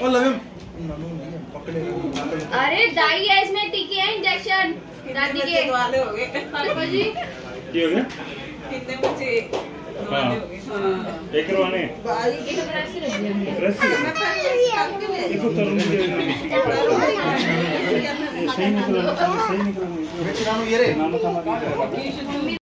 अरे दाई है इसमें, टीके है, इंजेक्शन दादी के वाले हो गए पापा जी। क्या हो गया? कितने बच्चे एक करवाने एक ब्रश से रख दिया ब्रश देखो तरुण सही निकला ये रे